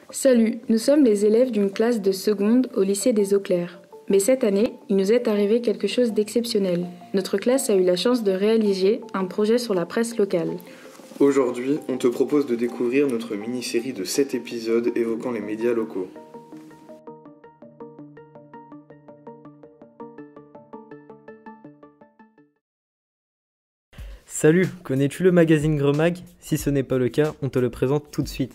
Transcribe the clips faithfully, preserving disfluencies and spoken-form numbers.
Salut, nous sommes les élèves d'une classe de seconde au lycée des Eaux Claires. Mais cette année, il nous est arrivé quelque chose d'exceptionnel. Notre classe a eu la chance de réaliser un projet sur la presse locale. Aujourd'hui, on te propose de découvrir notre mini-série de sept épisodes évoquant les médias locaux. Salut, connais-tu le magazine Gremag? Si ce n'est pas le cas, on te le présente tout de suite.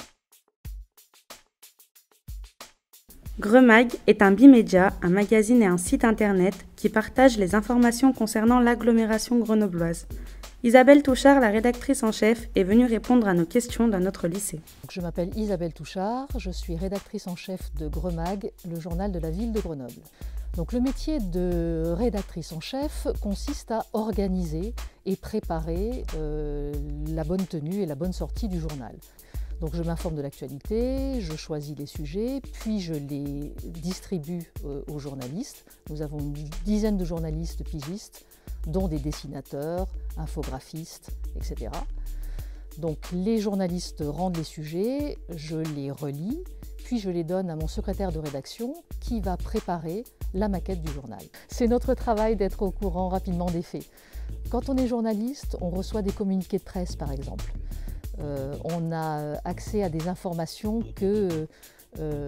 Gremag est un bimédia, un magazine et un site internet qui partage les informations concernant l'agglomération grenobloise. Isabelle Touchard, la rédactrice en chef, est venue répondre à nos questions dans notre lycée. Je m'appelle Isabelle Touchard, je suis rédactrice en chef de Gremag, le journal de la ville de Grenoble. Donc le métier de rédactrice en chef consiste à organiser et préparer euh, la bonne tenue et la bonne sortie du journal. Donc je m'informe de l'actualité, je choisis les sujets, puis je les distribue euh, aux journalistes. Nous avons une dizaine de journalistes pigistes, dont des dessinateurs, infographistes, et cetera. Donc les journalistes rendent les sujets, je les relis, puis je les donne à mon secrétaire de rédaction qui va préparer la maquette du journal. C'est notre travail d'être au courant rapidement des faits. Quand on est journaliste, on reçoit des communiqués de presse par exemple. Euh, on a accès à des informations que euh,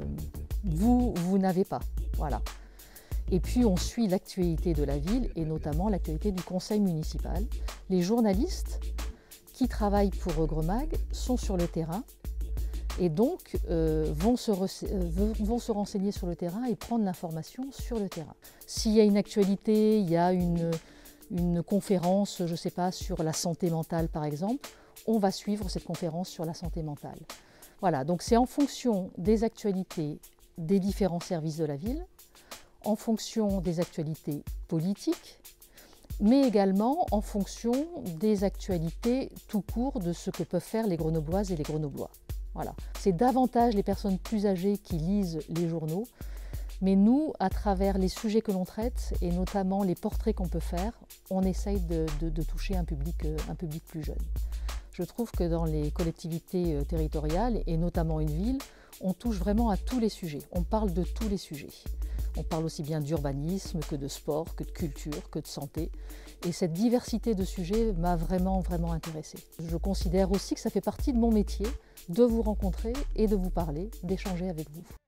vous, vous n'avez pas. Voilà. Et puis on suit l'actualité de la ville et notamment l'actualité du conseil municipal. Les journalistes qui travaillent pour Gremag sont sur le terrain et donc euh, vont, se euh, vont se renseigner sur le terrain et prendre l'information sur le terrain. S'il y a une actualité, il y a une, une conférence, je ne sais pas, sur la santé mentale par exemple, on va suivre cette conférence sur la santé mentale. Voilà, donc c'est en fonction des actualités des différents services de la ville, en fonction des actualités politiques, mais également en fonction des actualités tout court de ce que peuvent faire les Grenobloises et les Grenoblois. Voilà. C'est davantage les personnes plus âgées qui lisent les journaux, mais nous, à travers les sujets que l'on traite, et notamment les portraits qu'on peut faire, on essaye de, de, de toucher un public, un public plus jeune. Je trouve que dans les collectivités territoriales, et notamment une ville, on touche vraiment à tous les sujets, on parle de tous les sujets. On parle aussi bien d'urbanisme que de sport, que de culture, que de santé. Et cette diversité de sujets m'a vraiment, vraiment intéressée. Je considère aussi que ça fait partie de mon métier de vous rencontrer et de vous parler, d'échanger avec vous.